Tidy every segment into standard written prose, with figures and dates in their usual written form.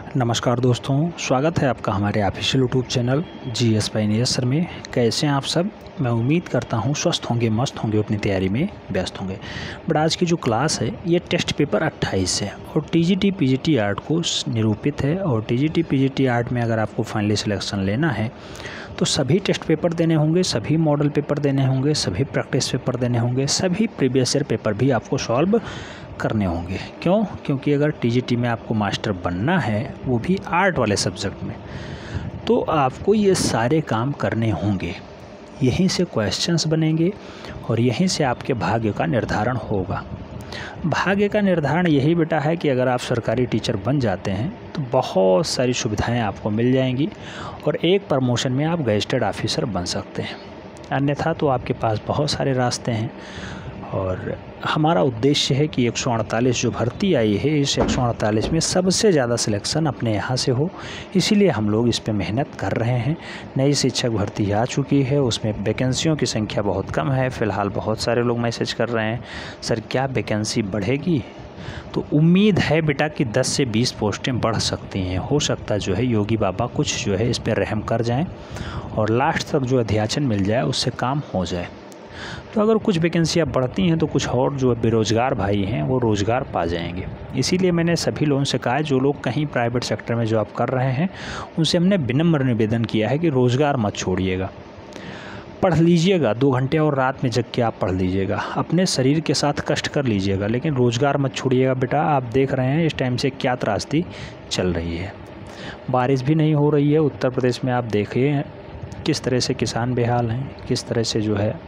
नमस्कार दोस्तों, स्वागत है आपका हमारे official YouTube channel GS pioneer sir में। कैसे हैं आप सब? मैं उम्मीद करता हूं स्वस्थ होंगे, मस्त होंगे, अपनी तैयारी में व्यस्त होंगे। बट आज की जो क्लास है ये टेस्ट पेपर 28 है और टीजीटी पीजीटी आर्ट को निरूपित है। और टीजीटी पीजीटी आर्ट में अगर आपको फाइनली सिलेक्शन लेना है तो सभी टेस्ट पेपर देने होंगे, सभी मॉडल पेपर देने होंगे, सभी प्रैक्टिस पेपर देने होंगे, सभी प्रीवियस ईयर पेपर भी आपको सॉल्व करने होंगे। क्यों? क्योंकि अगर टीजीटी में आपको मास्टर बनना है, वो भी आर्ट वाले सब्जेक्ट में, तो आपको ये सारे काम करने होंगे। यहीं से क्वेश्चंस बनेंगे और यहीं से आपके भाग्य का निर्धारण होगा। भाग्य का निर्धारण यही बेटा है कि अगर आप सरकारी टीचर बन जाते हैं तो बहुत सारी सुविधाएं आपको मिल जाएंगी और एक प्रमोशन में आप गजेटेड ऑफिसर बन सकते हैं। अन्यथा तो आपके पास बहुत सारे रास्ते हैं और हमारा उद्देश्य है कि 148 जो भर्ती आई है, इस 148 में सबसे ज़्यादा सिलेक्शन अपने यहाँ से हो। इसीलिए हम लोग इस पे मेहनत कर रहे हैं। नई शिक्षक भर्ती आ चुकी है, उसमें वैकेंसियों की संख्या बहुत कम है। फ़िलहाल बहुत सारे लोग मैसेज कर रहे हैं, सर क्या वैकेंसी बढ़ेगी? तो उम्मीद है बेटा कि 10 से 20 पोस्टें बढ़ सकती हैं। हो सकता जो है योगी बाबा कुछ जो है इस पर रहम कर जाएँ और लास्ट तक जो अध्याचन मिल जाए उससे काम हो जाए। तो अगर कुछ वैकेंसियाँ बढ़ती हैं तो कुछ और जो बेरोज़गार भाई हैं वो रोज़गार पा जाएंगे। इसीलिए मैंने सभी लोगों से कहा है, जो लोग कहीं प्राइवेट सेक्टर में जॉब कर रहे हैं उनसे हमने विनम्र निवेदन किया है कि रोज़गार मत छोड़िएगा, पढ़ लीजिएगा। 2 घंटे और रात में जग के आप पढ़ लीजिएगा, अपने शरीर के साथ कष्ट कर लीजिएगा, लेकिन रोज़गार मत छोड़िएगा बेटा। आप देख रहे हैं इस टाइम से क्या त्रासदी चल रही है, बारिश भी नहीं हो रही है। उत्तर प्रदेश में आप देखिए किस तरह से किसान बेहाल हैं, किस तरह से जो है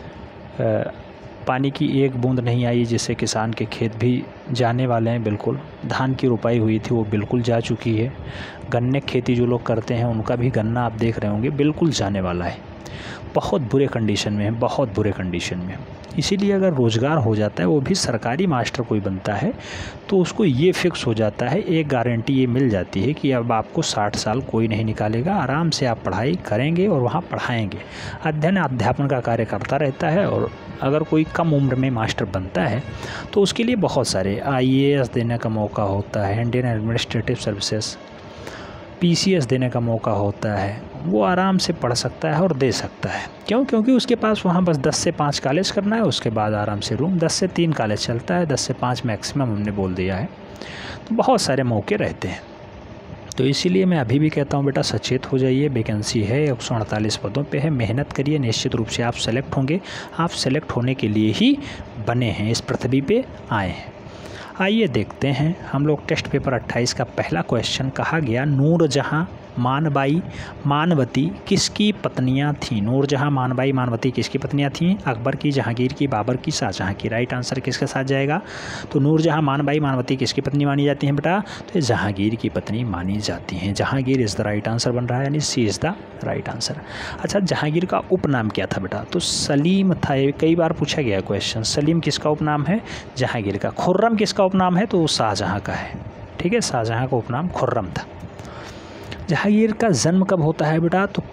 पानी की एक बूंद नहीं आई, जिससे किसान के खेत भी जाने वाले हैं। बिल्कुल धान की रुपाई हुई थी वो बिल्कुल जा चुकी है। गन्ने खेती जो लोग करते हैं उनका भी गन्ना आप देख रहे होंगे बिल्कुल जाने वाला है। बहुत बुरे कंडीशन में है, बहुत बुरे कंडीशन में। इसीलिए अगर रोज़गार हो जाता है, वो भी सरकारी मास्टर कोई बनता है, तो उसको ये फिक्स हो जाता है, एक गारंटी ये मिल जाती है कि अब आपको 60 साल कोई नहीं निकालेगा। आराम से आप पढ़ाई करेंगे और वहाँ पढ़ाएंगे। अध्ययन अध्यापन का कार्य करता रहता है। और अगर कोई कम उम्र में मास्टर बनता है तो उसके लिए बहुत सारे IAS देने का मौका होता है, इंडियन एडमिनिस्ट्रेटिव सर्विसेज, PCS देने का मौका होता है। वो आराम से पढ़ सकता है और दे सकता है। क्यों? क्योंकि उसके पास वहाँ बस 10 से 5 कॉलेज करना है, उसके बाद आराम से रूम। 10 से 3 कॉलेज चलता है, 10 से 5 मैक्सिमम हमने बोल दिया है। तो बहुत सारे मौके रहते हैं। तो इसीलिए मैं अभी भी कहता हूँ बेटा सचेत हो जाइए। वैकेंसी है, 148 पदों पे है, मेहनत करिए, निश्चित रूप से आप सेलेक्ट होंगे। आप सेलेक्ट होने के लिए ही बने हैं, इस पृथ्वी पे आए हैं। आइए देखते हैं हम लोग टेस्ट पेपर 28 का पहला क्वेश्चन। कहा गया नूरजहाँ मानबाई मानवती किसकी पत्नियां थीं? नूरजहाँ मानबाई मानवती किसकी पत्नियां थीं? अकबर की, जहांगीर की, बाबर की, शाहजहाँ की। राइट आंसर किसके साथ जाएगा? तो नूरजहाँ मानबाई मानवती किसकी पत्नी मानी जाती हैं बेटा? तो ये जहांगीर की पत्नी मानी जाती हैं। Jahangir is the right answer बन रहा है, यानी C is the right answer. अच्छा, जहांगीर का उपनाम क्या था बेटा? तो सलीम था। ये कई बार पूछा गया क्वेश्चन। सलीम किसका उपनाम है? जहांगीर का। खुर्रम किसका उपनाम है? तो शाहजहाँ का है। ठीक है, शाहजहाँ का उपनाम खुर्रम था। जहांगीर का जन्म कब होता है बेटा? तो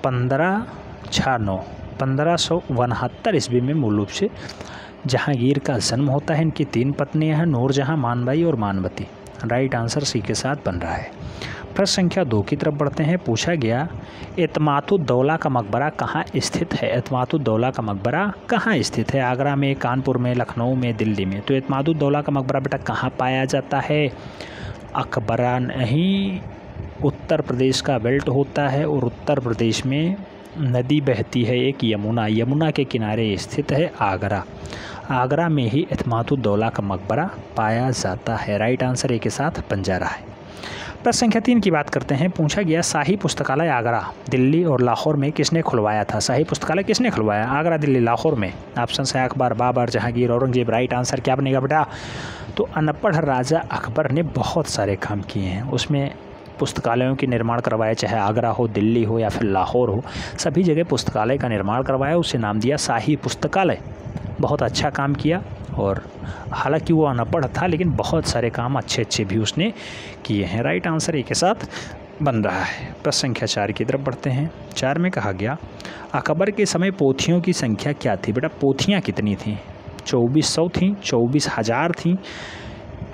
1569 ईस्वी में मूल रूप से जहांगीर का जन्म होता है। इनकी 3 पत्नियां हैं, नूरजहाँ, मानबाई और मानवती। राइट आंसर सी के साथ बन रहा है। प्रश्न संख्या 2 की तरफ बढ़ते हैं। पूछा गया एतमातुद्दौला का मकबरा कहाँ स्थित है? एतमातुद्दौला का मकबरा कहाँ स्थित है? आगरा में, कानपुर में, लखनऊ में, दिल्ली में। तो एतमातुद्दौला का मकबरा बेटा कहाँ पाया जाता है? अकबरा नहीं, उत्तर प्रदेश का बेल्ट होता है और उत्तर प्रदेश में नदी बहती है एक यमुना, यमुना के किनारे स्थित है आगरा। आगरा में ही एतमातुद्दौला का मकबरा पाया जाता है। राइट आंसर ए के साथ बन जा रहा है। प्रश्न संख्या 3 की बात करते हैं। पूछा गया शाही पुस्तकालय आगरा, दिल्ली और लाहौर में किसने खुलवाया था? शाही पुस्तकालय किसने खुलवाया? आगरा, दिल्ली, लाहौर में। ऑप्शन है अकबर, बाबर, जहांगीर, औरंगजेब। राइट आंसर क्या बनेगा बेटा? तो अनपढ़ राजा अकबर ने बहुत सारे काम किए हैं। उसमें पुस्तकालयों के निर्माण करवाया, चाहे आगरा हो, दिल्ली हो या फिर लाहौर हो, सभी जगह पुस्तकालय का निर्माण करवाया। उसे नाम दिया शाही पुस्तकालय। बहुत अच्छा काम किया। और हालांकि वो अनपढ़ था लेकिन बहुत सारे काम अच्छे अच्छे भी उसने किए हैं। राइट आंसर एक के साथ बन रहा है। प्रश्न संख्या 4 की तरफ बढ़ते हैं। 4 में कहा गया अकबर के समय पोथियों की संख्या क्या थी? बेटा पोथियाँ कितनी थी? 2400 थी, 24,000 थी,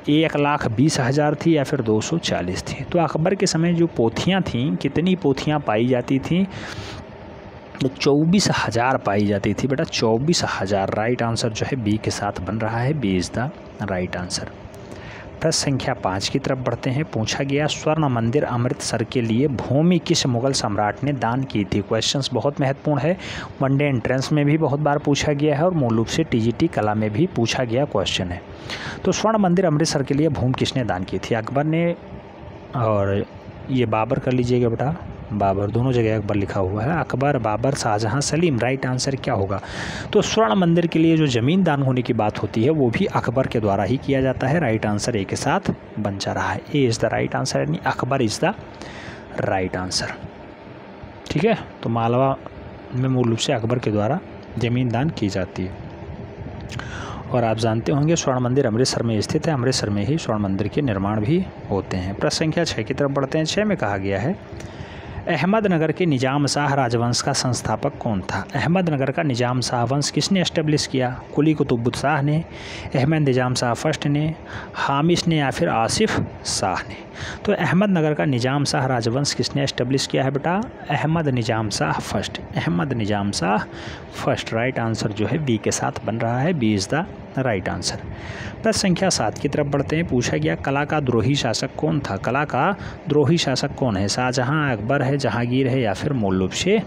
1,20,000 थी या फिर 240 थी। तो अकबर के समय जो पोथियाँ थीं, कितनी पोथियाँ पाई जाती थीं? तो 24,000 पाई जाती थी बेटा, 24,000। राइट आंसर जो है बी के साथ बन रहा है, B is the right answer. प्रश्न संख्या 5 की तरफ बढ़ते हैं। पूछा गया स्वर्ण मंदिर अमृतसर के लिए भूमि किस मुगल सम्राट ने दान की थी? क्वेश्चंस बहुत महत्वपूर्ण है, वनडे एंट्रेंस में भी बहुत बार पूछा गया है और मूल रूप से टीजीटी कला में भी पूछा गया क्वेश्चन है। तो स्वर्ण मंदिर अमृतसर के लिए भूमि किसने दान की थी? अकबर ने, और ये बाबर कर लीजिएगा बेटा, बाबर, दोनों जगह अकबर लिखा हुआ है। अकबर, बाबर, शाहजहां, सलीम। राइट आंसर क्या होगा? तो स्वर्ण मंदिर के लिए जो ज़मीन दान होने की बात होती है वो भी अकबर के द्वारा ही किया जाता है। राइट आंसर ए के साथ बन जा रहा है, A is the right answer, यानी Akbar is the right answer. ठीक है, तो मालवा में मूल रूप से अकबर के द्वारा ज़मीन दान की जाती है। और आप जानते होंगे स्वर्ण मंदिर अमृतसर में स्थित है, अमृतसर में ही स्वर्ण मंदिर के निर्माण भी होते हैं। प्रश्न संख्या 6 की तरफ बढ़ते हैं। 6 में कहा गया है अहमदनगर के निजाम शाह राजवंश का संस्थापक कौन था? अहमदनगर का निजाम शाह वंश किसने एस्टेब्लिश किया? कुली कुतुबुद्दीन शाह ने, अहमद निजाम शाह फर्स्ट ने, हामिश ने या फिर आसिफ शाह ने? तो अहमदनगर का निजाम शाह राजवंश किसने एस्टेब्लिश किया है बेटा? Ahmad Nizam Shah first, Ahmad Nizam Shah first. Right answer जो है बी के साथ बन रहा है, B is the right answer. प्रश्न संख्या 7 की तरफ बढ़ते हैं। पूछा गया कला का द्रोही शासक कौन था? कला का द्रोही शासक कौन है? शाहजहां, अकबर है, जहांगीर है या फिर मूल रूप से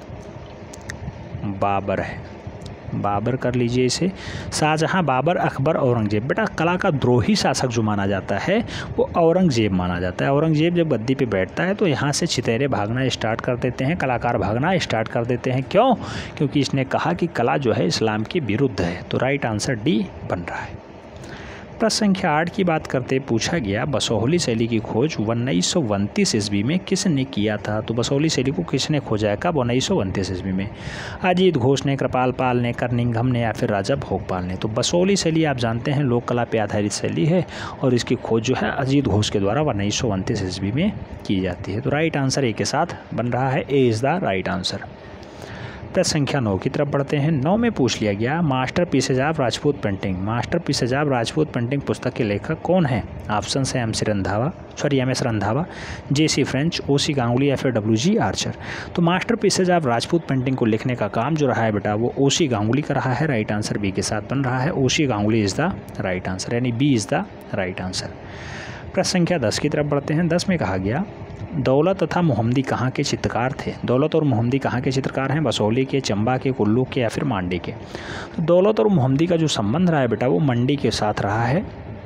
बाबर है? बाबर कर लीजिए इसे। शाहजहां, बाबर, अकबर, औरंगजेब। बेटा कला का द्रोही शासक जो माना जाता है वो औरंगजेब माना जाता है। औरंगजेब जब गद्दी पे बैठता है तो यहाँ से चितेरे भागना स्टार्ट कर देते हैं, कलाकार भागना स्टार्ट कर देते हैं। क्यों? क्योंकि इसने कहा कि कला जो है इस्लाम के विरुद्ध है। तो राइट आंसर डी बन रहा है। प्रश्न संख्या 8 की बात करते पूछा गया बसोहली शैली की खोज 1929 ईस्वी में किसने किया था? तो बसोहली शैली को किसने खोजा है? कब? 1929 ईस्वी में। अजीत घोष ने, कृपाल पाल ने, कर्निंघम ने या फिर राजा भोगपाल ने? तो बसोहली शैली आप जानते हैं लोक कला पे आधारित शैली है और इसकी खोज जो है अजीत घोष के द्वारा 1929 ईस्वी में की जाती है। तो राइट आंसर ए के साथ बन रहा है, A is the right answer. प्रश्न संख्या 9 की तरफ बढ़ते हैं। 9 में पूछ लिया गया masterpieces of Rajput painting, masterpieces of Rajput painting पुस्तक के लेखक कौन है? ऑप्शन है M S Randhawa, J C. French, O C. Ganguly या फिर डब्ल्यू.जी. आर्चर। तो masterpieces of Rajput painting को लिखने का काम जो रहा है बेटा वो ओ.सी. गांगुली का रहा है। राइट आंसर बी के साथ बन रहा है, O C. Ganguly is the right answer, यानी B is the right answer. प्रश्न संख्या 10 की तरफ बढ़ते हैं। 10 में कहा गया दौलत तथा मोहम्मदी कहाँ के चित्रकार थे? दौलत और मोहम्मदी कहाँ के चित्रकार हैं? बसोहली के, चंबा के, कुल्लू के या फिर मांडी के? तो दौलत और मोहम्मदी का जो संबंध रहा है बेटा वो मंडी के साथ रहा है,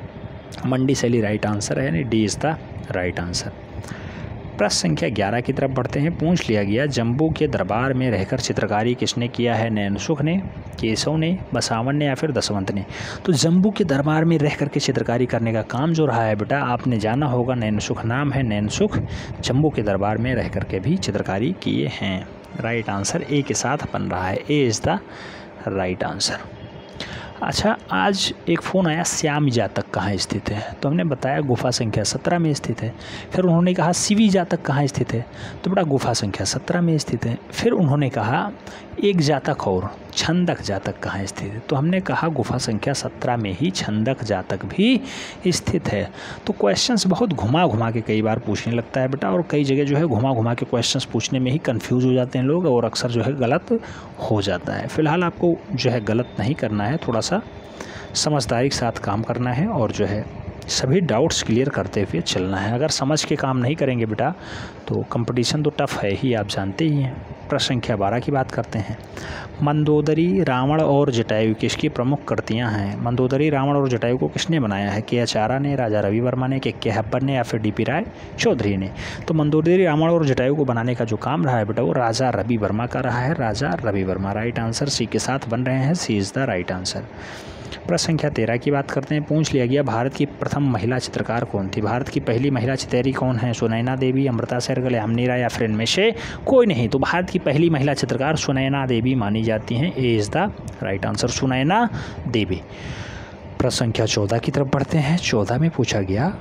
मंडी शैली राइट आंसर है, यानी D is the right answer. प्रश्न संख्या 11 की तरफ बढ़ते हैं। पूछ लिया गया जम्बू के दरबार में रहकर चित्रकारी किसने किया है? नैनसुख ने, केशव ने, बसावन ने या फिर दसवंत ने? तो जम्बू के दरबार में रह करके चित्रकारी करने का काम जो रहा है बेटा आपने जाना होगा, नैनसुख नाम है, नैनसुख जम्बू के दरबार में रह करके भी चित्रकारी किए हैं। राइट आंसर ए के साथ बन रहा है, A is the right answer. अच्छा, आज एक फ़ोन आया श्याम जातक कहाँ स्थित है? तो हमने बताया गुफा संख्या 17 में स्थित है। फिर उन्होंने कहा शिवी जातक कहाँ स्थित है? तो बेटा गुफा संख्या 17 में स्थित है। फिर उन्होंने कहा एक जातक और छंदक जातक कहाँ स्थित है? तो हमने कहा गुफा संख्या 17 में ही छंदक जातक भी स्थित है। तो क्वेश्चंस बहुत घुमा घुमा के कई बार पूछने लगता है बेटा, और कई जगह जो है घुमा घुमा के क्वेश्चंस पूछने में ही कंफ्यूज हो जाते हैं लोग और अक्सर जो है गलत हो जाता है। फिलहाल आपको जो है गलत नहीं करना है, थोड़ा सा समझदारी के साथ काम करना है और जो है सभी डाउट्स क्लियर करते हुए चलना है। अगर समझ के काम नहीं करेंगे बेटा तो कंपटीशन तो टफ है ही, आप जानते ही हैं। प्रश्न संख्या 12 की बात करते हैं। मंदोदरी, रावण और जटायु किसकी प्रमुख कृतियां हैं? मंदोदरी, रावण और जटायु को किसने बनाया है? के एच आर्य ने, राजा रवि वर्मा ने, के हब्बर ने या फिर डी.पी. राय चौधरी ने? तो मंदोदरी, रावण और जटायु को बनाने का जो काम रहा है बेटा वो राजा रवि वर्मा का रहा है, Raja Ravi Varma. Right answer C के साथ बन रहे हैं, C is the right answer. प्रश्न संख्या 13 की बात करते हैं। पूछ लिया गया भारत की प्रथम महिला चित्रकार कौन थी? भारत की पहली महिला चित्कारी कौन है? सुनैना देवी, अमृता सहगल, यामिनी राय या फिर इनमें से कोई नहीं? तो भारत की पहली महिला चित्रकार सुनैना देवी मानी जाती हैं, A is the right answer, Sunaina Devi. प्रश्न संख्या 14 की तरफ बढ़ते हैं। 14 में पूछा गया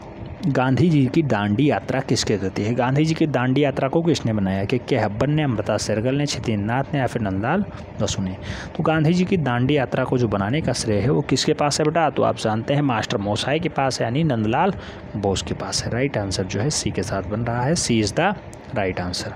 गांधी जी की दांडी यात्रा किसके गति है? गांधी जी की दांडी यात्रा को किसने बनाया? के हब्बन ने, अमृता शेरगिल ने, छितिन्द्रनाथ ने या फिर नंदलाल बसु ने? तो गांधी जी की दांडी यात्रा को जो बनाने का श्रेय है वो किसके पास है बेटा? तो आप जानते हैं मास्टर मोसाई के पास है, यानी नंदलाल बोस के पास है। राइट आंसर जो है सी के साथ बन रहा है, C is the right answer.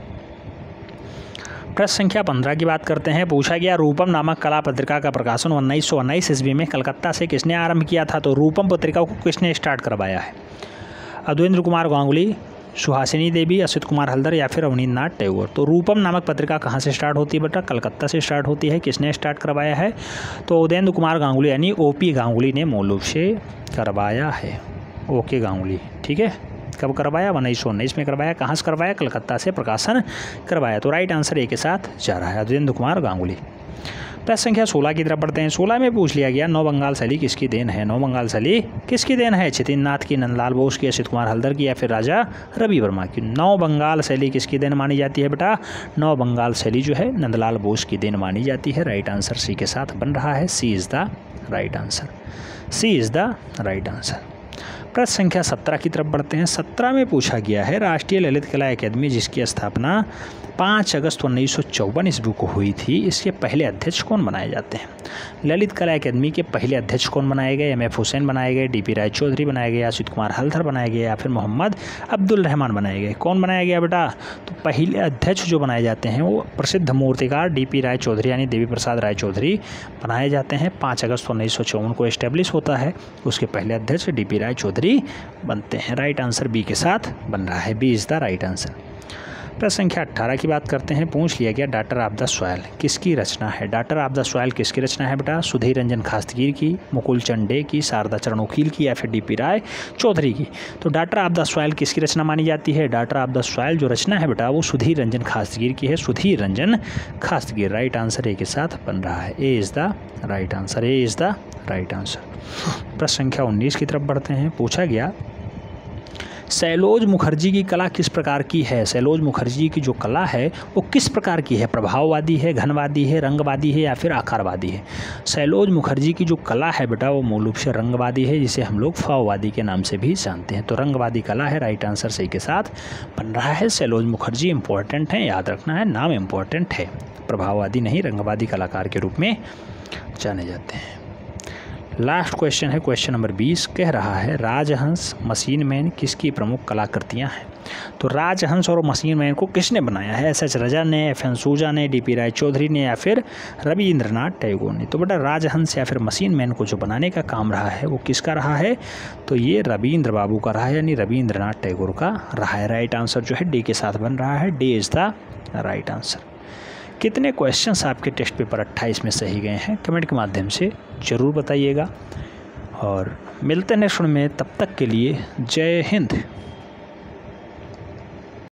प्रश्न संख्या 15 की बात करते हैं। पूछा गया रूपम नामक कला पत्रिका का प्रकाशन 1919 ईस्वी में कलकत्ता से किसने आरंभ किया था? तो रूपम पत्रिका को किसने स्टार्ट करवाया है? अद्वेंद्र कुमार गांगुली, सुहासिनी देवी, असित कुमार हल्दर या फिर अवनींद्रनाथ टैगोर? तो रूपम नामक पत्रिका कहाँ से स्टार्ट होती है बेटा? कलकत्ता से स्टार्ट होती है। किसने स्टार्ट करवाया है? तो अद्वेंद्र कुमार गांगुली यानी ओपी गांगुली ने मूल रूप से करवाया है। ओके गांगुली, ठीक है। कब करवाया? 1919 में करवाया। कहाँ से करवाया? कलकत्ता से प्रकाशन करवाया। तो राइट आंसर ए के साथ जा रहा है, अद्वेंद्र कुमार गांगुली। प्रश्न संख्या 16 की तरफ बढ़ते हैं। 16 में पूछ लिया गया नौ बंगाल शैली किसकी देन है? नौ बंगाल शैली किसकी देन है? छितिन्द्रनाथ की, नंदलाल बोस की, असित कुमार हल्दर की या फिर राजा रवि वर्मा की? नौ बंगाल शैली किसकी देन मानी जाती है बेटा? नौ बंगाल शैली जो है नंदलाल बोस की देन मानी जाती है। राइट आंसर सी के साथ बन रहा है, C is the right answer, C is the right answer. प्रश्न संख्या 17 की तरफ बढ़ते हैं। 17 में पूछा गया है राष्ट्रीय ललित कला अकादमी जिसकी स्थापना 5 अगस्त 1954 ईस्वी को हुई थी, इसके पहले अध्यक्ष कौन बनाए जाते हैं? ललित कला अकादमी के पहले अध्यक्ष कौन बनाए गए? एम.एफ. हुसैन बनाए गए, डी.पी. राय चौधरी बनाए गए, असित कुमार हल्दर बनाए गए या फिर मोहम्मद अब्दुल रहमान बनाए गए? कौन बनाया गया बेटा? तो पहले अध्यक्ष जो बनाए जाते हैं वो प्रसिद्ध मूर्तिकार डी.पी. राय चौधरी यानी देवी प्रसाद राय चौधरी बनाए जाते हैं। 5 अगस्त 1954 को इस्टेब्लिश होता है, उसके पहले अध्यक्ष डी.पी. राय चौधरी बनते हैं। राइट आंसर बी के साथ बन रहा है, B is the right answer. प्रश्न संख्या 18 की बात करते हैं। पूछ लिया गया डाटर ऑफ द सॉइल किसकी रचना है? डाटर ऑफ द सॉइल किसकी रचना है बेटा? सुधीर रंजन खास्तगीर की, मुकुल चंद डे की, शारदा चरण वकील की या फिर डी.पी. राय चौधरी की? तो डाटर ऑफ द सॉइल किसकी रचना मानी जाती है? डाटर ऑफ द सॉइल जो रचना है बेटा वो सुधीर रंजन खास्तगीर की है, Sudhir Ranjan Khastgir. Right answer A के साथ बन रहा है, A is the right answer, A is the right answer. प्रश्न संख्या 19 की तरफ बढ़ते हैं। पूछा गया सैलोज मुखर्जी की कला किस प्रकार की है? सैलोज मुखर्जी की जो कला है वो किस प्रकार की है? प्रभाववादी है, घनवादी है, रंगवादी है या फिर आकारवादी है? सैलोज मुखर्जी की जो कला है बेटा वो मूल रूप से रंगवादी है, जिसे हम लोग फाववादी के नाम से भी जानते हैं। तो रंगवादी कला है। राइट आंसर सही के साथ बन रहा है। सैलोज मुखर्जी इंपॉर्टेंट है, याद रखना है, नाम इंपॉर्टेंट है। प्रभाववादी नहीं, रंगवादी कलाकार के रूप में जाने जाते हैं। लास्ट क्वेश्चन है क्वेश्चन नंबर 20, कह रहा है राजहंस, मशीन मैन किसकी प्रमुख कलाकृतियाँ हैं? तो राजहंस और मशीन मैन को किसने बनाया है? एस.एच. रजा ने, एफ.एन. सूजा ने, डी.पी. राय चौधरी ने या फिर रविंद्रनाथ टैगोर ने? तो बेटा राजहंस या फिर मशीन मैन को जो बनाने का काम रहा है वो किसका रहा है? तो ये रविंद्र बाबू का रहा है, यानी रविंद्रनाथ टैगोर का रहा है। राइट आंसर जो है डी के साथ बन रहा है, D is the right answer. कितने क्वेश्चंस आपके टेस्ट पेपर 28 में सही गए हैं कमेंट के माध्यम से ज़रूर बताइएगा, और मिलते हैं नेक्स्ट में। तब तक के लिए जय हिंद।